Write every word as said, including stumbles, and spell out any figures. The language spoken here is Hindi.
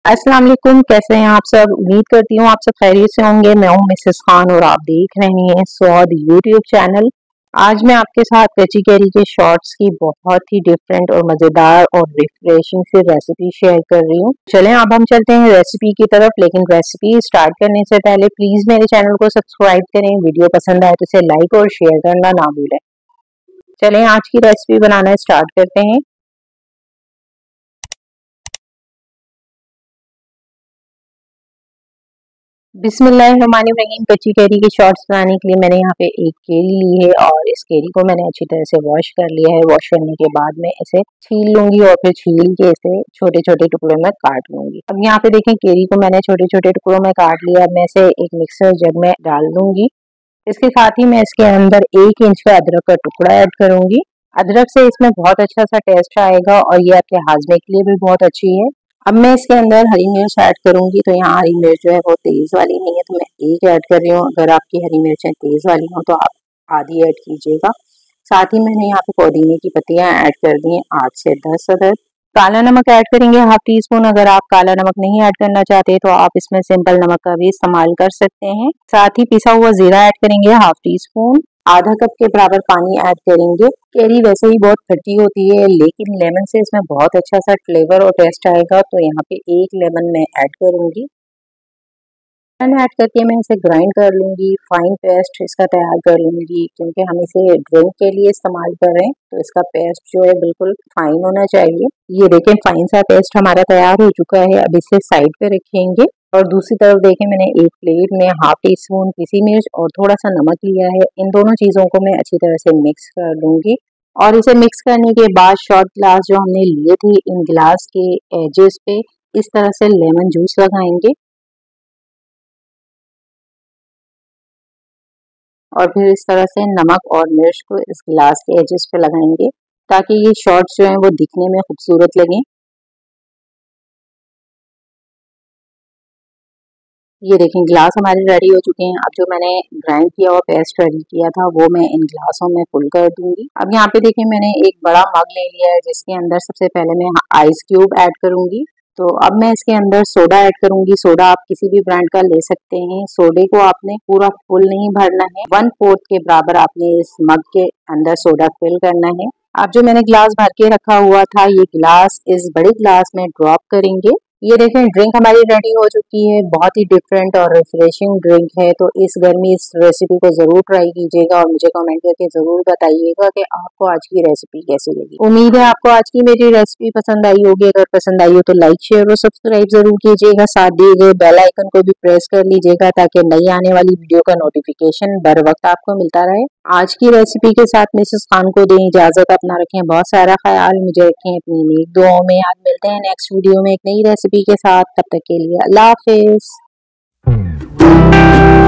अस्सलाम वालेकुम, कैसे हैं आप सब। उम्मीद करती हूँ आप सब खैरियत से होंगे। मैं हूँ मिसेस खान और आप देख रहे हैं स्वाद यूट्यूब चैनल। आज मैं आपके साथ कच्ची कैरी के शॉर्ट्स की बहुत ही डिफरेंट और मज़ेदार और रिफ्रेशिंग सी रेसिपी शेयर कर रही हूँ। चलें अब हम चलते हैं रेसिपी की तरफ, लेकिन रेसिपी स्टार्ट करने से पहले प्लीज़ मेरे चैनल को सब्सक्राइब करें। वीडियो पसंद आए तो इसे लाइक और शेयर करना ना भूलें। चलें आज की रेसिपी बनाना स्टार्ट करते हैं। बिस्मिल्लाहिर्रहमानिर्रहीम। कच्ची कैरी के शॉर्ट्स बनाने के लिए मैंने यहाँ पे एक केरी ली है और इस केरी को मैंने अच्छी तरह से वॉश कर लिया है। वॉश करने के बाद मैं इसे छील लूंगी और फिर छील के इसे छोटे छोटे टुकड़ों में काट लूंगी। अब यहाँ पे देखें केरी को मैंने छोटे छोटे टुकड़ों में काट लिया। अब मैं इसे एक मिक्सर जग में डाल दूंगी। इसके साथ ही मैं इसके अंदर एक इंच का अदरक का टुकड़ा ऐड करूंगी। अदरक से इसमें बहुत अच्छा सा टेस्ट आएगा और ये आपके हाजमे के लिए भी बहुत अच्छी है। अब मैं इसके अंदर हरी मिर्च ऐड करूंगी। तो यहाँ हरी मिर्च जो है वो तेज वाली नहीं है, तो मैं एक ऐड कर रही हूँ। अगर आपकी हरी मिर्चें तेज वाली हो तो आप आधी ऐड कीजिएगा। साथ ही मैंने यहाँ पे पुदीने की पत्तियां ऐड कर दी हैं, आठ से दस अदर। काला नमक ऐड करेंगे हाफ टी स्पून। अगर आप काला नमक नहीं ऐड करना चाहते तो आप इसमें सिंपल नमक का भी इस्तेमाल कर सकते हैं। साथ ही पिसा हुआ जीरा ऐड करेंगे हाफ टी स्पून। आधा कप के बराबर पानी ऐड करेंगे। केरी वैसे ही बहुत खट्टी होती है, लेकिन लेमन से इसमें बहुत अच्छा सा फ्लेवर और टेस्ट आएगा। तो यहाँ पे एक लेमन मैं ऐड करूंगी। ऐड करके मैं इसे ग्राइंड कर लूंगी, फाइन पेस्ट इसका तैयार कर लूंगी। क्योंकि हम इसे ड्रिंक के लिए इस्तेमाल कर रहे हैं तो इसका पेस्ट जो है बिल्कुल फाइन होना चाहिए। ये देखें फाइन सा पेस्ट हमारा तैयार हो चुका है। अब इसे साइड पे रखेंगे और दूसरी तरफ देखें मैंने एक प्लेट में हाफ टी स्पून पिसी मिर्च और थोड़ा सा नमक लिया है। इन दोनों चीज़ों को मैं अच्छी तरह से मिक्स कर लूंगी और इसे मिक्स करने के बाद शॉर्ट ग्लास जो हमने लिए थे, इन गिलास के एजेस पे इस तरह से लेमन जूस लगाएंगे और फिर इस तरह से नमक और मिर्च को इस गिलास के एजेस पे लगाएंगे ताकि ये शॉर्ट्स जो हैं वो दिखने में खूबसूरत लगें। ये देखें गिलास हमारे रेडी हो चुके हैं। अब जो मैंने ग्राइंड किया हुआ पेस्ट रेडी किया था वो मैं इन गिलासों में फुल कर दूंगी। अब यहाँ पे देखें मैंने एक बड़ा मग ले लिया है जिसके अंदर सबसे पहले मैं आइस क्यूब ऐड करूंगी। तो अब मैं इसके अंदर सोडा ऐड करूंगी। सोडा आप किसी भी ब्रांड का ले सकते हैं। सोडे को आपने पूरा फुल नहीं भरना है, वन फोर्थ के बराबर आपने इस मग के अंदर सोडा फिल करना है। अब जो मैंने गिलास भर के रखा हुआ था ये गिलास इस बड़े गिलास में ड्रॉप करेंगे। ये देखें ड्रिंक हमारी रेडी हो चुकी है। बहुत ही डिफरेंट और रिफ्रेशिंग ड्रिंक है। तो इस गर्मी इस रेसिपी को जरूर ट्राई कीजिएगा और मुझे कमेंट करके जरूर बताइएगा कि आपको आज की रेसिपी कैसी लगी। उम्मीद है आपको आज की मेरी रेसिपी पसंद आई होगी। अगर पसंद आई हो तो लाइक शेयर और सब्सक्राइब जरूर कीजिएगा। साथ दिए गए बेल आइकन को भी प्रेस कर लीजिएगा ताकि नई आने वाली वीडियो का नोटिफिकेशन बर वक्त आपको मिलता रहे। आज की रेसिपी के साथ मिसेस खान को दें इजाजत। अपना रखें बहुत सारा ख्याल, मुझे रखें अपनी नेक दुआओं में। आज मिलते हैं नेक्स्ट वीडियो में एक नई रेसिपी के साथ। तब तक के लिए अल्लाह हाफिज।